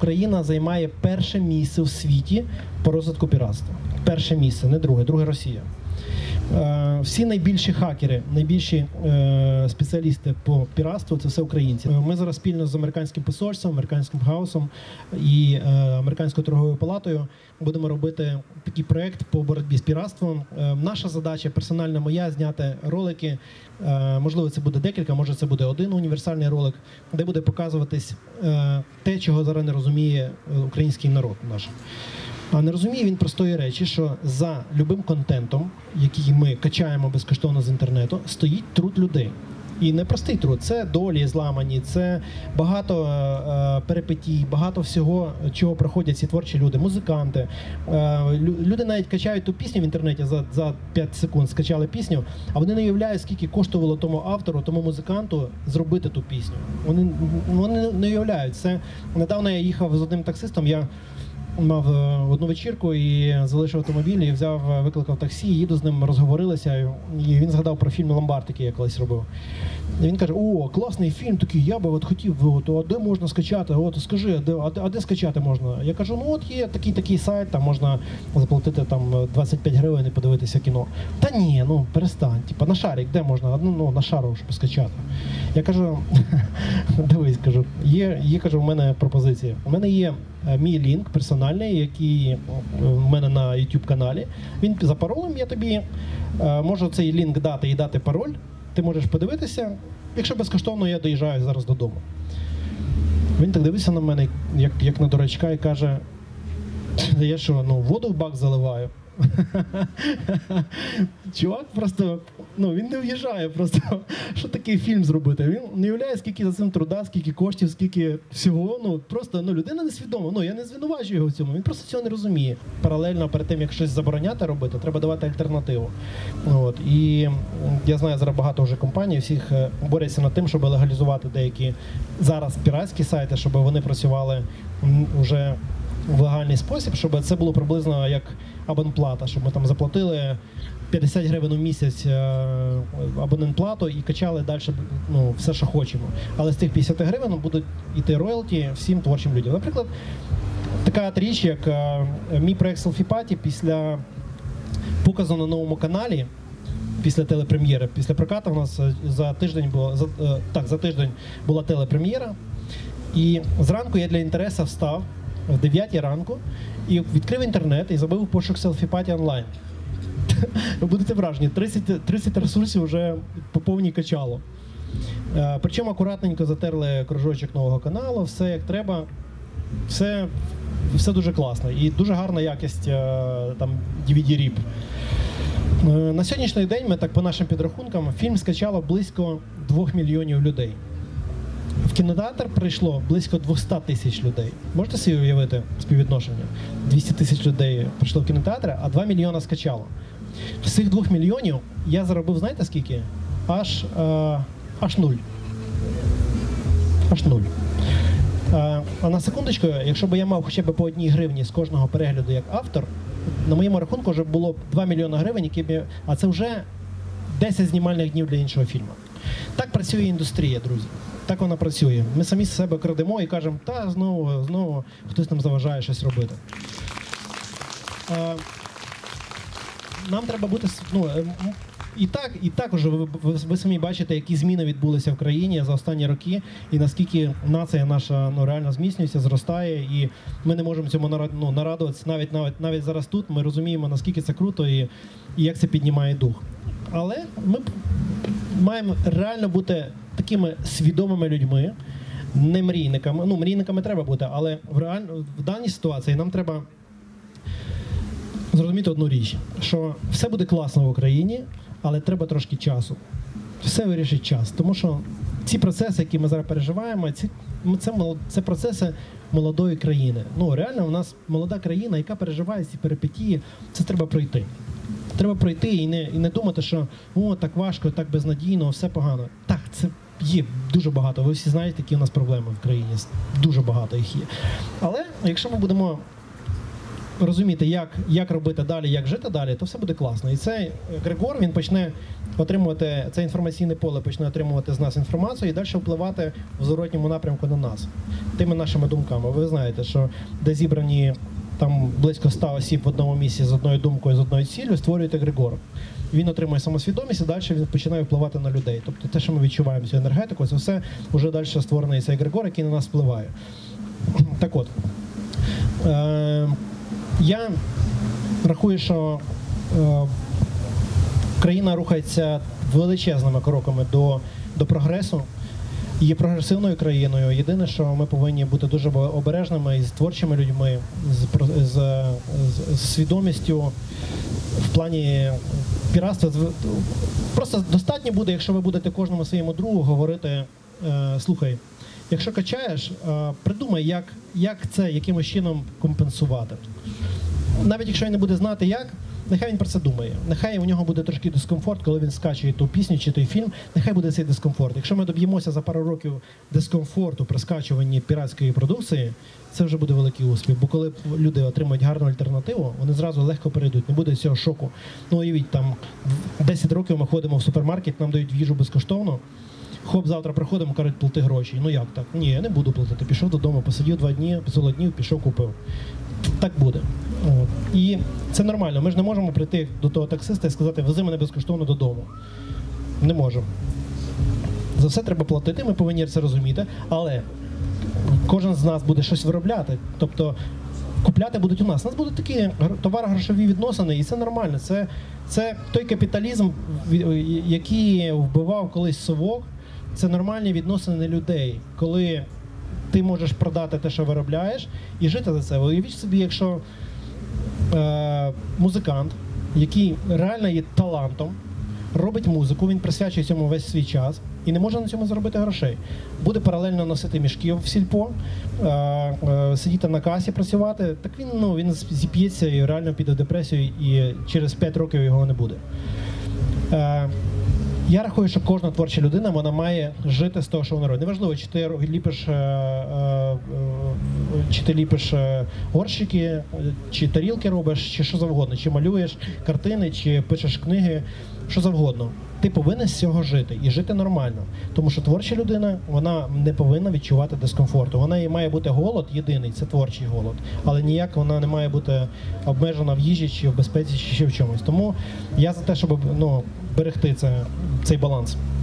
Україна займає перше місце в світі по розвитку піратства. Перше місце, не друге, друге Росія. Всі найбільші хакери, найбільші спеціалісти по піратству – це все українці. Ми зараз спільно з американським посольством, американським хаусом і американською торговою палатою будемо робити такий проєкт по боротьбі з піратством. Наша задача, персональна моя, зняти ролики, можливо це буде декілька, може це буде один універсальний ролик, де буде показуватись те, чого зараз не розуміє український народ наш. А не розуміє він простої речі, що за любим контентом, який ми качаємо безкоштовно з інтернету, стоїть труд людей. І не простий труд, це долі зламані, це багато перипетій, багато всього, чого проходять ці творчі люди, музиканти. Люди навіть качають ту пісню в інтернеті, за 5 секунд скачали пісню, а вони не уявляють, скільки коштувало тому автору, тому музиканту зробити ту пісню. Вони не уявляють. Це недавно я їхав з одним таксистом, я мав одну вечірку і залишив автомобіль, і викликав таксі, їду з ним, розговорилися, і він згадав про фільм «Ломбард», який я колись робив. І він каже: «О, класний фільм такий, я би хотів, а де можна скачати? Скажи, а де скачати можна?» Я кажу: «Ну от є такий сайт, там можна заплатити там 25 гривень і подивитися кіно». «Та ні, ну перестань, типа на шарик, де можна? На шару, щоб скачати». Я кажу: «Дивись, кажу, кажу, у мене пропозиція. У мене є мій лінк персональний, який в мене на YouTube-каналі. Він за паролем, я тобі можу цей лінк дати і дати пароль. Ти можеш подивитися. Якщо безкоштовно, я доїжджаю зараз додому». Він так дивився на мене, як на дурачка, і каже: «Я що, воду в бак заливаю?» Чувак просто, він не в'їжджає просто, що такий фільм зробити. Він не уявляє, скільки за цим труда, скільки коштів, скільки всього. Просто людина несвідома. Я не звинувачую його в цьому, він просто цього не розуміє. Паралельно перед тим, як щось забороняти робити, треба давати альтернативу. І я знаю, зараз багато вже компаній, всіх борються над тим, щоб легалізувати деякі зараз піратські сайти, щоб вони працювали вже в легальний спосіб, щоб це було приблизно як абонплата, щоб ми там заплатили 50 гривень у місяць абонентплату і качали далі все, що хочемо. Але з тих 50 гривень будуть йти роялті всім творчим людям. Наприклад, така річ, як мій проєкт «Селфі-паті» після показу на новому каналі, після телепрем'єри, після прокату у нас за тиждень була телепрем'єра. І зранку я для інтересу встав в 9 ранку і відкрив інтернет і забив пошук «Селфі-паті» онлайн. Ви будете вражені, 30 ресурсів вже по повній качало. Причому акуратненько затерли кружочок нового каналу, все як треба, все дуже класно. І дуже гарна якість там DVD-ріп. На сьогоднішній день ми, так по нашим підрахункам, фільм скачало близько 2 мільйонів людей. В кінотеатр прийшло близько 200 тисяч людей. Можете собі уявити співвідношення? 200 тисяч людей прийшло в кінотеатр, а 2 мільйона скачало. З цих 2 мільйонів я заробив, знаєте скільки? Аж 0. Аж 0. А на секундочку, якщо б я мав хоча б по 1 гривні з кожного перегляду як автор, на моєму рахунку вже було б 2 мільйона гривень, а це вже 10 знімальних днів для іншого фільму. Так працює індустрія, друзі. Так вона працює. Ми самі з себе крадемо і кажемо: та знову хтось нам заважає щось робити. Нам треба бути... І так уже ви самі бачите, які зміни відбулися в країні за останні роки, і наскільки нація наша реально зміцнюється, зростає, і ми не можемо цьому нарадуватися. Навіть зараз тут ми розуміємо, наскільки це круто і як це піднімає дух. Але ми маємо реально бути такими свідомими людьми, не мрійниками. Мрійниками треба бути, але в даній ситуації нам треба зрозуміти одну річ, що все буде класно в Україні, але треба трошки часу. Все вирішить час, тому що ці процеси, які ми зараз переживаємо, це процеси молодої країни. Реально у нас молода країна, яка переживає ці перипетії, це треба пройти. Треба пройти і не думати, що так важко, так безнадійно, все погано. Так, це є дуже багато. Ви всі знаєте, які у нас проблеми в країні. Дуже багато їх є. Але якщо ми будемо розуміти, як робити далі, як жити далі, то все буде класно. І цей Григор, він почне отримувати, це інформаційне поле почне отримувати з нас інформацію і далі впливати в зворотньому напрямку на нас. Тими нашими думками. Ви знаєте, що де зібрані там близько 100 осіб в одному місці з одною думкою, з одною ціллю, створюєте Григор. Він отримує самосвідомість і далі він починає впливати на людей. Тобто те, що ми відчуваємо цю енергетику, це все вже далі створений цей Григор, який на нас впливає. Так от, я рахую, що країна рухається величезними кроками до прогресу, є прогресивною країною. Єдине, що ми повинні бути дуже обережними із творчими людьми, з свідомістю в плані піратства. Просто достатньо буде, якщо ви будете кожному своєму другу говорити: слухай, якщо качаєш, придумай, як це якимось чином компенсувати. Навіть якщо він не буде знати як, нехай він про це думає. Нехай у нього буде трошки дискомфорт, коли він скачує ту пісню чи той фільм, нехай буде цей дискомфорт. Якщо ми доб'ємося за пару років дискомфорту при скачуванні піратської продукції, це вже буде великий успіх. Бо коли люди отримають гарну альтернативу, вони зразу легко перейдуть, не буде цього шоку. Ну, уявіть, там 10 років ми ходимо в супермаркет, нам дають їжу безкоштовно. Хоп, завтра приходимо, кажуть, плати гроші. Ну як так? Ні, я не буду платити. Пішов додому, посидів 2 дні, зголоднів, пішов, купив. Так буде. От. І це нормально. Ми ж не можемо прийти до того таксиста і сказати: вези мене безкоштовно додому. Не можемо. За все треба платити, ми повинні це розуміти, але кожен з нас буде щось виробляти. Тобто купляти будуть у нас. У нас будуть такі товарно-грошові відносини, і це нормально. Це той капіталізм, який вбивав колись совок. Це нормальні відносини людей, коли ти можеш продати те, що виробляєш, і жити за це. Уявіть собі, якщо музикант, який реально є талантом, робить музику, він присвячує цьому весь свій час і не може на цьому заробити грошей. Буде паралельно носити мішки в сільпо, сидіти на касі, працювати, так він зіп'ється і реально піде в депресію, і через 5 років його не буде. Я рахую, що кожна творча людина, вона має жити з того, що вона робить. Неважливо, чи ти ліпиш горщики, чи тарілки робиш, чи що завгодно, чи малюєш картини, чи пишеш книги, що завгодно. Ти повинен з цього жити і жити нормально. Тому що творча людина, вона не повинна відчувати дискомфорту. Вона має бути голод єдиний, це творчий голод. Але ніяк вона не має бути обмежена в їжі, чи в безпеці, чи ще в чомусь. Тому я за те, щоб берегти цей баланс.